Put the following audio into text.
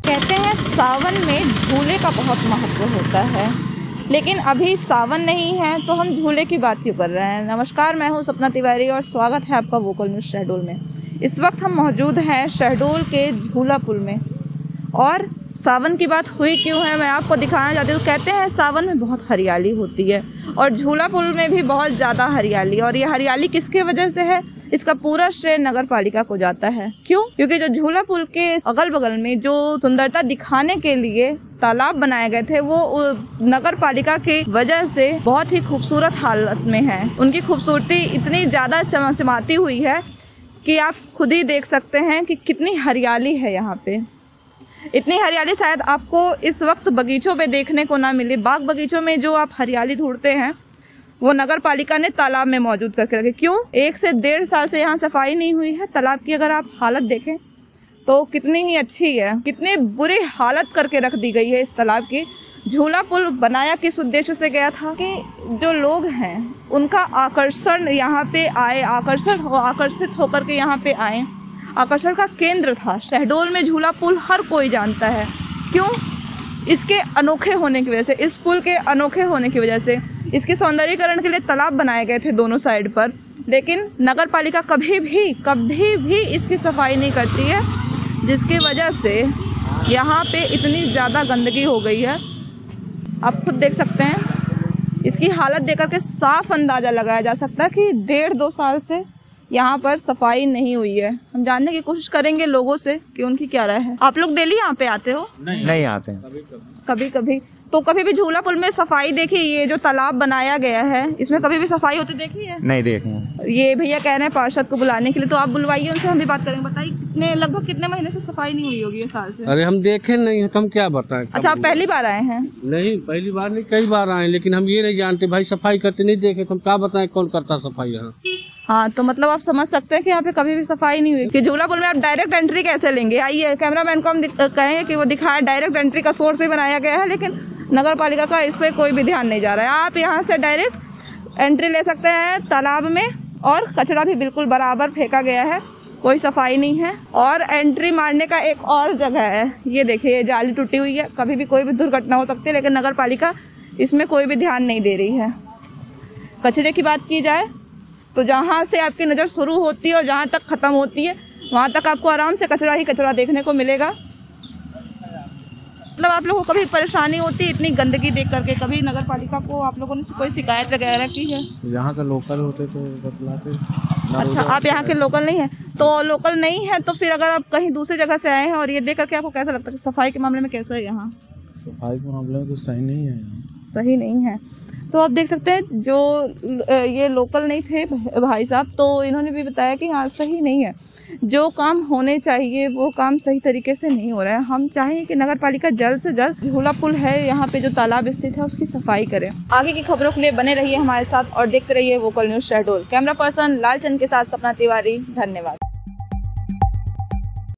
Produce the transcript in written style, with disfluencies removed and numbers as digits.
कहते हैं सावन में झूले का बहुत महत्व होता है, लेकिन अभी सावन नहीं है तो हम झूले की बात क्यों कर रहे हैं। नमस्कार, मैं हूं सपना तिवारी और स्वागत है आपका वोकल न्यूज़ शहडोल में। इस वक्त हम मौजूद हैं शहडोल के झूला पुल में और सावन की बात हुई क्यों है मैं आपको दिखाना चाहती हूँ। कहते हैं सावन में बहुत हरियाली होती है और झूला पुल में भी बहुत ज़्यादा हरियाली, और ये हरियाली किसके वजह से है, इसका पूरा श्रेय नगर पालिका को जाता है। क्यों? क्योंकि जो झूला पुल के अगल बगल में जो सुंदरता दिखाने के लिए तालाब बनाए गए थे वो नगर पालिका की वजह से बहुत ही खूबसूरत हालत में है। उनकी खूबसूरती इतनी ज़्यादा चमचमाती हुई है कि आप खुद ही देख सकते हैं कि कितनी हरियाली है यहाँ पे। इतनी हरियाली शायद आपको इस वक्त बगीचों पे देखने को ना मिले। बाग बगीचों में जो आप हरियाली ढूंढते हैं वो नगर पालिका ने तालाब में मौजूद करके रखे। क्यों? 1 से 1.5 साल से यहाँ सफाई नहीं हुई है। तालाब की अगर आप हालत देखें तो कितनी ही अच्छी है, कितनी बुरी हालत करके रख दी गई है इस तालाब की। झूला पुल बनाया किस उद्देश्य से गया था कि जो लोग हैं उनका आकर्षण यहाँ पे आए, आकर्षित होकर के यहाँ पे आए। आकर्षण का केंद्र था शहडोल में झूला पुल, हर कोई जानता है। क्यों? इसके अनोखे होने की वजह से, इस पुल के अनोखे होने की वजह से। इसके सौंदर्यीकरण के लिए तालाब बनाए गए थे दोनों साइड पर, लेकिन नगर पालिका कभी भी इसकी सफाई नहीं करती है, जिसकी वजह से यहाँ पे इतनी ज़्यादा गंदगी हो गई है। आप खुद देख सकते हैं। इसकी हालत देखकर के साफ अंदाज़ा लगाया जा सकता है कि 1.5-2 साल से यहाँ पर सफाई नहीं हुई है। हम जानने की कोशिश करेंगे लोगों से कि उनकी क्या राय है। आप लोग डेली यहाँ पे आते हो? नहीं आते हैं, कभी तो कभी भी झूला पुल में सफाई देखी? ये जो तालाब बनाया गया है इसमें कभी भी सफाई होती देखी है? नहीं देखी। ये भैया कह रहे हैं पार्षद को बुलाने के लिए, तो आप बुलवाइए, उनसे हम भी बात करेंगे। बताइए लगभग कितने महीने से सफाई नहीं हुई होगी ये साल से? अरे हम देखे नहीं है तो हम क्या बताएं। अच्छा, आप पहली बार आए हैं? नहीं, पहली बार नहीं, कई बार आए, लेकिन हम ये नहीं जानते भाई, सफाई करते नहीं देखे तो हम क्या बताएं कौन करता सफाई यहाँ। हाँ, तो मतलब आप समझ सकते हैं कि यहाँ पे कभी भी सफाई नहीं हुई। कि झूला पुल में आप डायरेक्ट एंट्री कैसे लेंगे? आइए, कैमरामैन को हम कहेंगे कि वो दिखाए। डायरेक्ट एंट्री का सोर्स भी बनाया गया है, लेकिन नगर पालिका का इस पर कोई भी ध्यान नहीं जा रहा है। आप यहाँ से डायरेक्ट एंट्री ले सकते हैं तालाब में, और कचरा भी बिल्कुल बराबर फेंका गया है, कोई सफाई नहीं है। और एंट्री मारने का एक और जगह है, ये देखिए जाली टूटी हुई है, कभी भी कोई भी दुर्घटना हो सकती है, लेकिन नगर पालिका इसमें कोई भी ध्यान नहीं दे रही है। कचरे की बात की जाए तो जहाँ से आपकी नज़र शुरू होती है और जहाँ तक ख़त्म होती है वहाँ तक आपको आराम से कचरा ही कचरा देखने को मिलेगा। मतलब आप लोगों को कभी परेशानी होती है इतनी गंदगी देख करके? कभी नगर पालिका को आप लोगों ने कोई शिकायत वगैरह की है? यहाँ का लोकल होते तो बतलाते। अच्छा, आप यहाँ के लोकल नहीं हैं? तो लोकल नहीं है तो फिर अगर आप कहीं दूसरी जगह से आए हैं और ये देख करके आपको कैसा लगता है कि सफाई के मामले में कैसा है यहाँ? सफाई के मामले में तो सही नहीं है, सही नहीं है। तो आप देख सकते हैं जो ये लोकल नहीं थे भाई साहब, तो इन्होंने भी बताया कि हाँ सही नहीं है। जो काम होने चाहिए वो काम सही तरीके से नहीं हो रहा है। हम चाहें कि नगर पालिका जल्द से जल्द झूला पुल है यहाँ पे जो तालाब स्थित है उसकी सफाई करें। आगे की खबरों के लिए बने रहिए हमारे साथ और देखते रहिए vocal news Shahdol. Camera person Lalchand के साथ सपना तिवारी, धन्यवाद।